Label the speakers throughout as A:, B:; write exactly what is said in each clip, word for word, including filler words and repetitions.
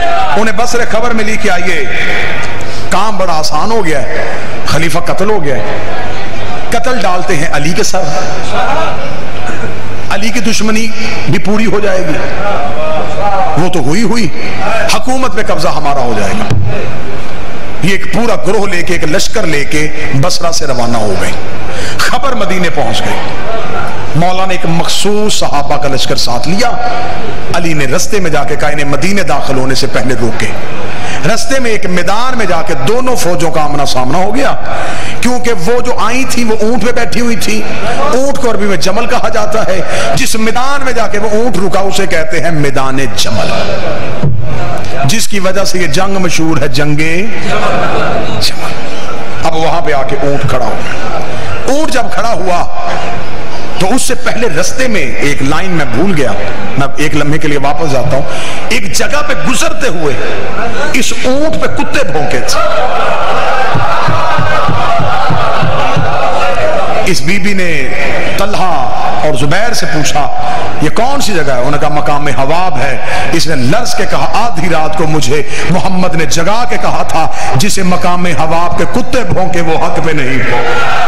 A: انہیں بصرے خبر ملی کہ آئیے کام بڑا آسان ہو گیا ہے، خلیفہ قتل ہو گیا ہے، قتل ڈالتے ہیں علی کے سر، علی کی دشمنی بھی پوری ہو جائے گی، وہ تو ہوئی ہوئی، حکومت پہ قبضہ ہمارا ہو جائے گا۔ یہ ایک پورا گروہ لے کے، ایک لشکر لے کے بصرہ سے روانہ ہو گئے، خبر مدینے پہنچ گئی۔ مولا نے ایک مخصوص صحابہ کا لشکر ساتھ لیا، علی نے رستے میں جا کے کہا انہیں مدینے داخل ہونے سے پہلے روکے۔ رستے میں ایک میدان میں جا کے دونوں فوجوں کا آمنا سامنا ہو گیا، کیونکہ وہ جو آئی تھی وہ اونٹ پہ بیٹھی ہوئی تھی، اونٹ کو عربی میں جمل کہا جاتا ہے، جس میدان میں جا کے وہ اونٹ رکا اسے کہتے ہیں میدان جمل، جس کی وجہ سے یہ جنگ مشہور ہے جنگ جمل۔ اب وہاں پہ آ کے اونٹ کھڑا ہو، اونٹ جب کھڑا ہوا تو اس سے پہلے رستے میں ایک لائن میں بھول گیا، میں ایک لمحے کے لیے واپس جاتا ہوں، ایک جگہ پہ گزرتے ہوئے اس اونٹ پہ کتے بھونکے تھے۔ اس بی بی نے طلحہ اور زبیر سے پوچھا یہ کون سی جگہ ہے؟ انہوں نے کہا مقام حواب ہے۔ اس نے لرز کے کہا آدھی رات کو مجھے محمد نے جگا کے کہا تھا جسے مقام حواب کے کتے بھونکے وہ حق پہ نہیں بھونکے۔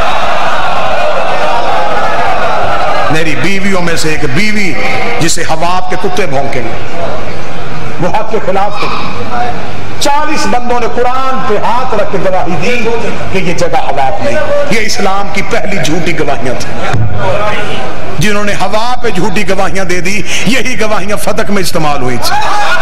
A: میری بیویوں میں سے ایک بیوی جسے حواب کے کتے بھونکیں گے وہ حق کے خلاف تھے۔ چالیس بندوں نے قرآن پہ ہاتھ رکھ کے گواہی دی کہ یہ جگہ حواب نہیں۔ یہ اسلام کی پہلی جھوٹی گواہیاں تھیں، جنہوں نے ہوا پہ جھوٹی گواہیاں دے دی، یہی گواہیاں فتح میں استعمال ہوئی تھی۔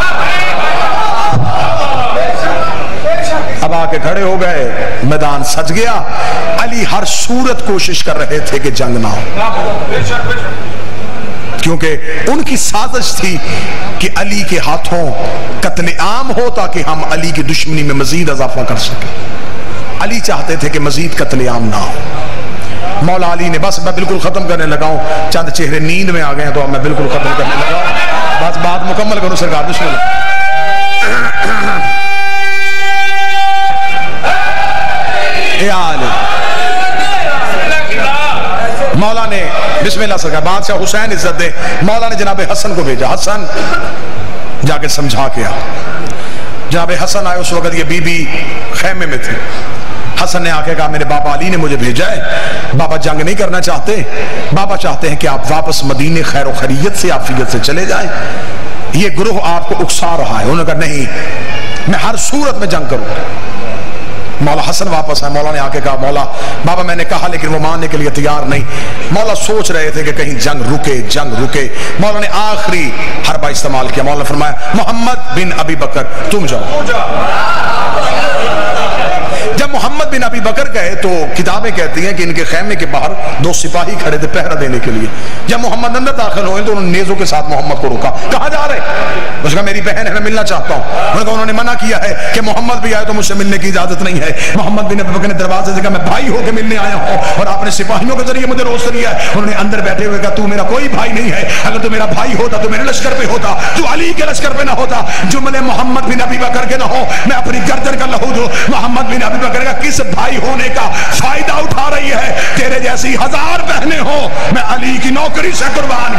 A: اب آ کے کھڑے ہو گئے، میدان سج گیا، علی ہر صورت کوشش کر رہے تھے کہ جنگ نہ ہو، کیونکہ ان کی سازش تھی کہ علی کے ہاتھوں قتل عام ہو تاکہ ہم علی کی دشمنی میں مزید اضافہ کر سکیں۔ علی چاہتے تھے کہ مزید قتل عام نہ ہو۔ مولا علی نے بس میں بالکل ختم کرنے لگا ہوں، چند چہرے نیند میں آ گئے ہیں تو اب میں بالکل ختم کرنے لگا ہوں، بس بات مکمل کروں سرکار دشمن۔ مولا نے بسم اللہ سرکار بادشاہ حسین عزت دے، مولا نے جناب حسن کو بھیجا، حسن جا کے سمجھا کے آ۔ جناب حسن آئے، اس وقت یہ بی بی خیمے میں تھی۔ حسن نے آ کے کہا میرے بابا علی نے مجھے بھیجا ہے، بابا جنگ نہیں کرنا چاہتے، بابا چاہتے ہیں کہ آپ واپس مدینے خیر و خیریت سے عافیت سے چلے جائیں، یہ گروہ آپ کو اکسا رہا ہے۔ انہوں نے کہا نہیں، میں ہر صورت میں جنگ کروں گا۔ مولا حسن واپس آئے، مولا نے آ کے کہا مولا بابا میں نے کہا لیکن وہ ماننے کے لیے تیار نہیں۔ مولا سوچ رہے تھے کہ کہیں جنگ رکے جنگ رکے مولا نے آخری حربہ استعمال کیا، مولا نے فرمایا محمد بن ابی بکر تم جاؤ۔ جب محمد بن ابی بکر گئے تو کتابیں کہتی ہیں کہ ان کے خیمے کے باہر دو سپاہی کھڑے تھے پہرہ دینے کے لیے۔ جب محمد اندر داخل ہوئے تو انہوں نے نیزوں کے ساتھ محمد کو روکا، کہاں جا رہے؟ اس نے کہا میری بہن ہے میں ملنا چاہتا ہوں۔ انہوں نے کہا انہوں نے منع کیا ہے کہ محمد بھی آئے تو مجھ سے ملنے کی اجازت نہیں ہے۔ محمد بن ابی بکر نے دروازے سے کہا میں بھائی ہو کے ملنے آیا ہوں اور آپ نے سپاہیوں کے ذریعے مجھے روست لیا ہے۔ انہوں نے اندر بیٹھے ہوئے کہا تو میرا کوئی بھائی نہیں ہے، اگر تو میرا بھائی ہوتا تو میرے لشکر پہ ہوتا، تو علی کے لشکر پہ نہ ہوتا۔ جملے محمد بن ابی بکر کے نہ ہو، میں اپنی گردن کا لہو دوں۔ محمد بن ابی بکر کا کس بھائی ہونے کا فائدہ اٹھا رہی ہے؟ تیرے جیسی ہزار بہنیں ہوں، میں علی کی نوکری سے قربان،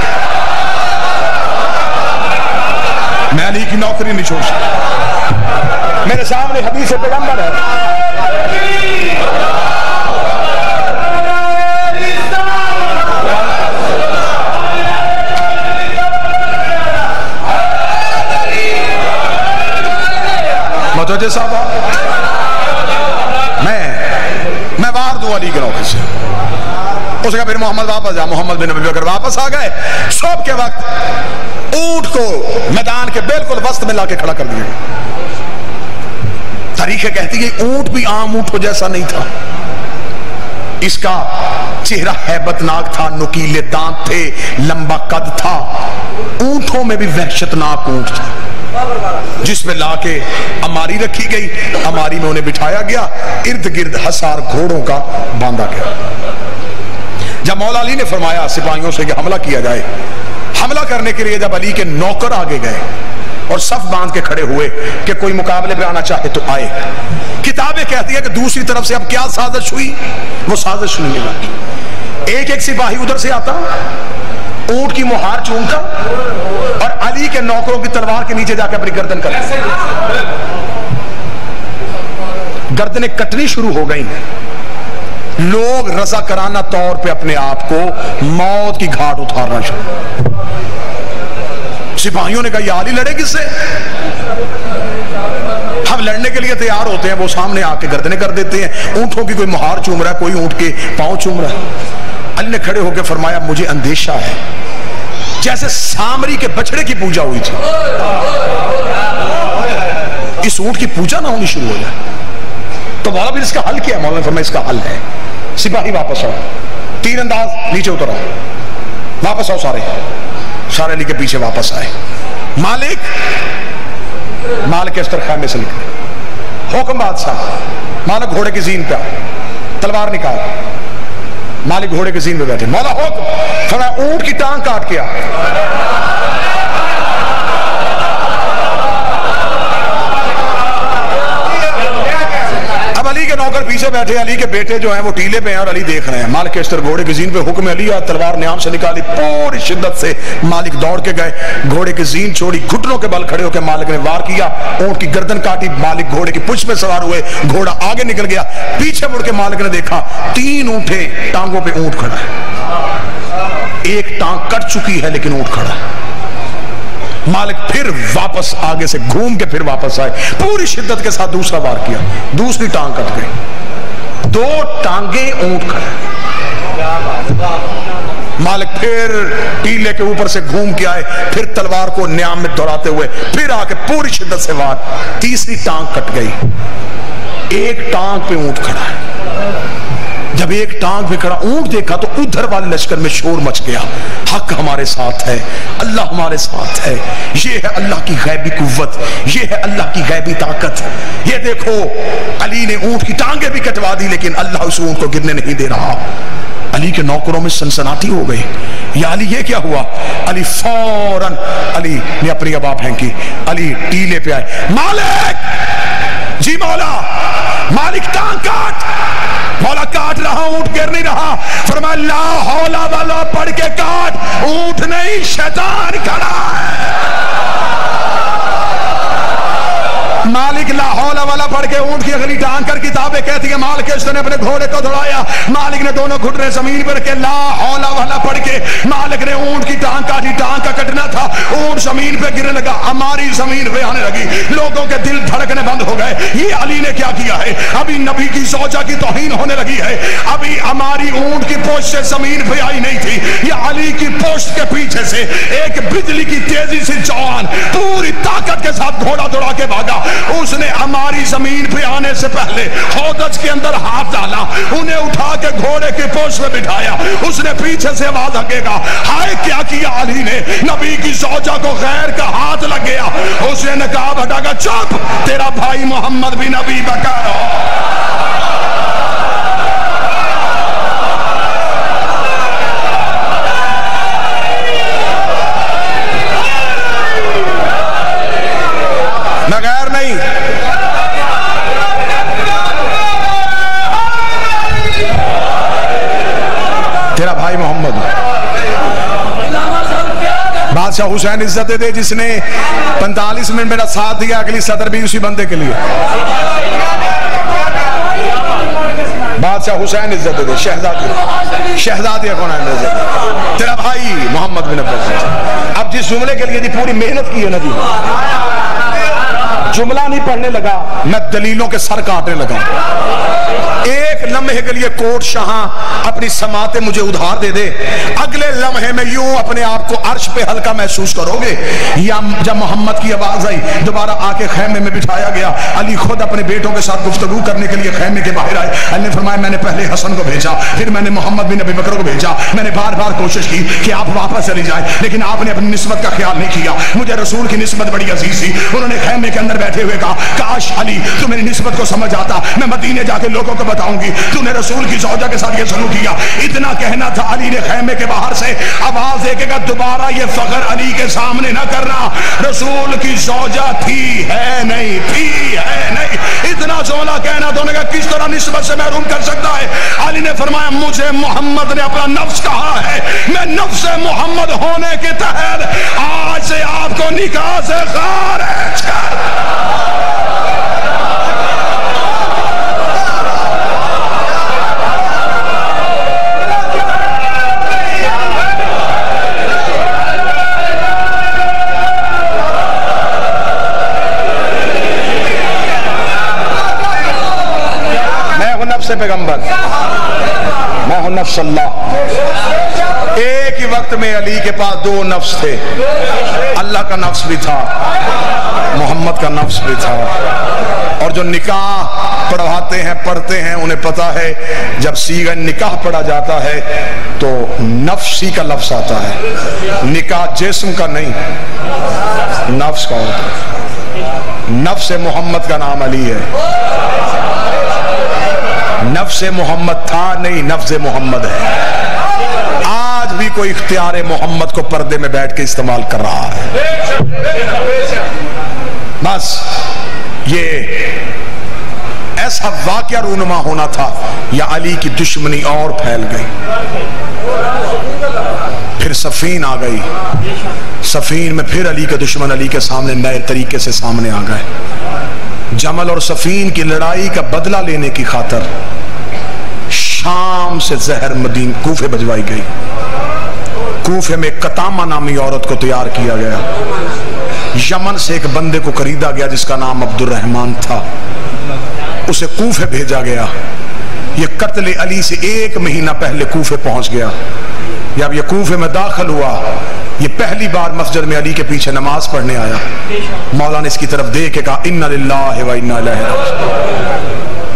A: میں علی کی نوکری نہیں چھوڑ سکتا۔ میرے سامنے حدیث پیغمبر ہے، متوجہ صاحب میں میں وار دوں علی کے نوکری سے۔ اس کا پھر محمد واپس جا، محمد بن ابی بکر واپس آ گئے۔ صبح کے وقت اونٹ کو میدان کے بالکل وسط میں لا کے کھڑا کر دیا گیا۔ تاریخ کہتی ہے اونٹ بھی عام اونٹوں جیسا نہیں تھا، اس کا چہرہ ہیبت ناک تھا، نکیلے دانت تھے، لمبا قد تھا، اونٹوں میں بھی وحشت ناک اونٹ تھا، جس میں لا کے اماری رکھی گئی، اماری میں انہیں بٹھایا گیا، ارد گرد ہزار گھوڑوں کا باندھا گیا۔ جب مولا علی نے فرمایا سپاہیوں سے کہ حملہ کیا جائے، حملہ کرنے کے لیے جب علی کے نوکر آگے گئے اور صف باندھ کے کھڑے ہوئے کہ کوئی مقابلے پہ آنا چاہے تو آئے، کتابیں کہتی ہے کہ دوسری طرف سے اب کیا سازش ہوئی؟ وہ سازش نہیں ہے، ایک ایک سپاہی ادھر سے آتا اونٹ کی مہار چومتا اور علی کے نوکروں کی تلوار کے نیچے جا کے اپنی گردن کرتا. گردنیں کٹنی شروع ہو گئی. لوگ رضا کرانہ طور پہ اپنے آپ کو موت کی گھاٹ اتارنا شروع. سپاہیوں نے کہا یہ علی لڑے کس سے؟ ہم لڑنے کے لیے تیار ہوتے ہیں، وہ سامنے آ کے گردنیں کر دیتے ہیں. اونٹوں کی کوئی مہار چوم رہا ہے، کوئی اونٹ کے پاؤں چوم رہا ہے. علی نے کھڑے ہو کے فرمایا مجھے اندیشہ ہے جیسے سامری کے بچڑے کی پوجا ہوئی تھی اس اونٹ کی پوجا نہ ہونی شروع ہو جائے. تو مولا بھی اس کا حل کیا ہے؟ مولا نے فرمایا اس کا حل ہے سپاہی واپس آؤ، تیر انداز نیچے اتر آؤ، واپس آؤ. سارے سارے علی کے پیچھے واپس آئے. مالک مالک اس طرح خیمے سے نکلے. حکم بادشاہ. مالک گھوڑے کی زین پہ آئے، تلوار نکال. مالک گھوڑے کی زین پہ بیٹھے. مولا حکم فرمایا اونٹ کی ٹانگ کاٹ کے آ. اب علی کے نوکر پیچھے بیٹھے، علی کے بیٹے جو ہیں وہ ٹیلے پہ ہیں اور علی دیکھ رہے ہیں. مالک اس طرح گھوڑے کی زین پہ حکم علی آ. تلوار نیام سے نکالی، پوری شدت سے مالک دوڑ کے گئے، گھوڑے کی زین چھوڑی، گھٹنوں کے بل کھڑے ہو کے مالک نے وار کیا، اونٹ کی گردن کاٹی. مالک گھوڑے کی پشت پہ سوار ہوئے، گھوڑا آگے نکل گیا. پیچھے مڑ کے مالک نے دیکھا تین اونٹیں، ٹانگوں پہ اونٹ کھڑا ہے. ایک ٹانگ کٹ چکی ہے لیکن اونٹ کھڑا ہے. مالک پھر واپس آگے سے گھوم کے پھر واپس آئے، پوری شدت کے ساتھ دوسرا وار کیا، دوسری ٹانگ کٹ گئی. دو ٹانگیں اونٹ کھڑے. مالک پھر ٹیلے کے اوپر سے گھوم کے آئے، پھر تلوار کو نیام میں دوڑاتے ہوئے پھر آ کے پوری شدت سے وار. تیسری ٹانگ کٹ گئی، ایک ٹانگ پہ اونٹ کھڑا ہے. جب ایک ٹانگ پہ کھڑا اونٹ دیکھا تو ادھر والے لشکر میں شور مچ گیا. حق ہمارے ساتھ ہے، اللہ ہمارے ساتھ ہے. یہ ہے اللہ کی غیبی قوت، یہ ہے اللہ کی غیبی طاقت. یہ دیکھو علی نے اونٹ کی ٹانگیں بھی کٹوا دی لیکن اللہ اس اونٹ کو گرنے نہیں دے رہا. علی کے نوکروں میں سنسناتی ہو گئی. یا علی یہ کیا ہوا؟ علی فوراً علی نے اپنی ابا پھینکی. علی ٹیلے پہ آئے. مالک جی مولا. مالک ٹانگ کاٹ. مولا کاٹ رہا، اونٹ گر نہیں رہا. فرمایا لا حول ولا پڑھ کے کاٹ. اونٹ نہیں شیطان کھڑا ہے. مالک لا حول ولا پڑھ کے اونٹ کی اگلی ٹانگ کر کتابیں کہتی ہیں مالک اس نے اپنے گھوڑے کو دوڑایا. مالک نے دونوں گھٹنے زمین پر رکھے، لا حول ولا پڑھ کے مالک نے اونٹ کی ٹانگ کاٹی. ٹانگ کا کٹنا تھا، اونٹ زمین پہ گرنے لگا، ہماری زمین پہ آنے لگی. لوگوں کے دل دھڑکنے بند ہو گئے. یہ علی نے کیا کیا ہے؟ ابھی نبی کی زوجہ کی توہین ہونے لگی ہے. ابھی ہماری اونٹ کی پوچھ سے زمین پہ آئی نہیں تھی. یہ علی کی پوچھ کے پیچھے سے ایک بجلی کی تیزی سے جوان پوری طاقت کے ساتھ گھوڑا دوڑا کے بھاگا. اس نے ہماری زمین پہ آنے سے پہلے ہودج کے اندر ہاتھ ڈالا، انہیں اٹھا کے گھوڑے کی پوچھ میں بٹھایا. اس نے پیچھے سے آواز ہکے گا. ہائے کیا کیا علی نے؟ نبی کی زوجہ کو غیر کا ہاتھ لگ گیا. اس نے نقاب ہٹا کر چپ، تیرا بھائی محمد بھی نبی بکر ہو. بغیر نہیں. تیرا بھائی محمد. بادشاہ حسین عزت دے جس نے پینتالیس منٹ میرا ساتھ دیا، اگلی صدر بھی اسی بندے کے لیے. بادشاہ حسین عزت دے شہزادی شہزادی کون ہے؟ تیرا بھائی محمد بن عبداللہ. اب جس جملے کے لیے دی پوری محنت کی ہے نا جی، جملہ نہیں پڑھنے لگا، میں دلیلوں کے سر کاٹنے لگا. ایک لمحے کے لیے کوٹ شاہاں اپنی سماعتیں مجھے ادھار دے دے، اگلے لمحے میں یوں اپنے آپ کو عرش پہ ہلکا محسوس کرو گے. یا جب محمد کی آواز آئی، دوبارہ آ کے خیمے میں بٹھایا گیا. علی خود اپنے بیٹوں کے ساتھ گفتگو کرنے کے لیے خیمے کے باہر آئے. علی نے فرمایا میں نے پہلے حسن کو بھیجا، پھر میں نے محمد بن ابی بکر کو بھیجا. میں نے بار بار کوشش کی کہ آپ واپس چلی جائیں، لیکن آپ نے اپنی نسبت کا خیال نہیں کیا. مجھے رسول کی نسبت بڑی عزیز تھی. انہوں نے خیمے کے اندر بیٹھے ہوئے کہا کاش علی تو میری نسبت کو سمجھ آتا، میں مدینے جا کے لوگوں کو بتاؤں گی تو نے رسول کی زوجہ کے ساتھ یہ سلوک کیا. اتنا کہنا تھا. علی نے خیمے کے باہر سے آواز دے کے کہا دوبارہ یہ فخر علی کے سامنے نہ کرنا. رسول کی زوجہ تھی ہے نہیں، تھی ہے نہیں. اتنا جملہ کہنا تو نے کہا کس طرح نسبت سے محروم کر सकता है। अली ने फरमाया मुझे मोहम्मद ने अपना नफ्स कहा है, मैं नफ्स मोहम्मद होने के तहत आज से आपको निकाह से खारिज कर। से पैगंबर, मैं हूं नफ्स अल्लाह। एक ही वक्त में अली के पास दो नफ्स थे, अल्लाह का नफ्स भी था, मोहम्मद का नफ्स भी था। और जो निकाह पढ़वाते हैं पढ़ते हैं उन्हें पता है जब सीगा निकाह पढ़ा जाता है तो नफ्सी का लफ्ज आता है, निकाह जिस्म का नहीं नफ्स का होता है। नफ्स मोहम्मद का नाम अली है, नफ्स मोहम्मद था नहीं, नफ्स मोहम्मद है। आज भी कोई इख्तियार मोहम्मद को पर्दे में बैठ के इस्तेमाल कर रहा है। बस ये ऐसा वाकया रूनुमा होना था या अली की दुश्मनी और फैल गई। फिर सफीन आ गई, सफीन में फिर अली के दुश्मन अली के सामने नए तरीके से सामने आ गए। जमल और सफीन की लड़ाई का बदला लेने की खातर शाम से जहर मदीन कूफे भिजवाई गई। कूफे में कतामा नामी औरत को तैयार किया गया। यमन से एक बंदे को खरीदा गया जिसका नाम अब्दुल रहमान था, उसे कूफे भेजा गया। ये कत्ल अली से एक महीना पहले कूफे पहुंच गया। जब ये कूफे में दाखिल हुआ, ये पहली बार मस्जिद में अली के पीछे नमाज पढ़ने आया। मौला ने इसकी तरफ देख के कहा इन्ना लिल्लाहि व इन्ना इलैहि राजिऊन।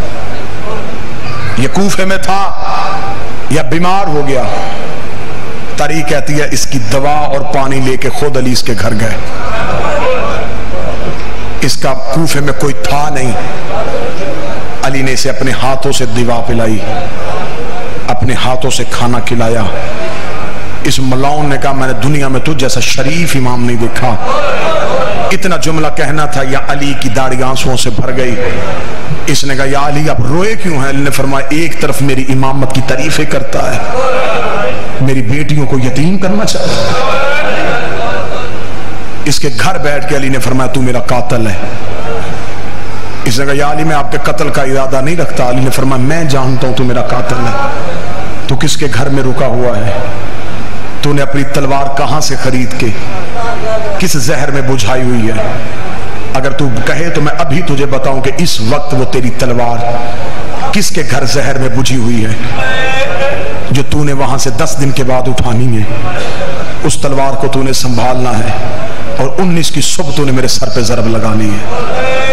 A: ये कूफे में था या बीमार हो गया, तारीख कहती है इसकी दवा और पानी लेके खुद अली इसके घर गए। इसका कूफे में कोई था नहीं, अली ने इसे अपने हाथों से दवा पिलाई, अपने हाथों से खाना खिलाया। इस मलाउन ने कहा मैंने दुनिया में तुझ जैसा शरीफ इमाम नहीं देखा। इतना जुमला कहना था या अली की दाढ़ी आंसुओं से भर गई। इसने कहा या अली आप रोए क्यों हैं? अली ने फरमाया एक तरफ मेरी इमामत की तारीफें करता है, मेरी बेटियों को यतीम करना चाहता है। इसके घर बैठ के अली ने फरमाया तू मेरा कातिल है। इसने कहा या अली मैं आपके कत्ल का इरादा नहीं रखता। अली ने फरमाया मैं जानता हूं तू मेरा कातिल है। तू किसके घर में रुका हुआ है? तूने अपनी तलवार कहां से खरीद के किस जहर में बुझाई हुई है? अगर तू कहे तो मैं अभी तुझे बताऊं कि इस वक्त वो तेरी तलवार किसके घर जहर में बुझी हुई है जो तूने वहां से दस दिन के बाद उठानी है। उस तलवार को तूने संभालना है और उन्नीस की सुबह तूने मेरे सर पे जरब लगानी है।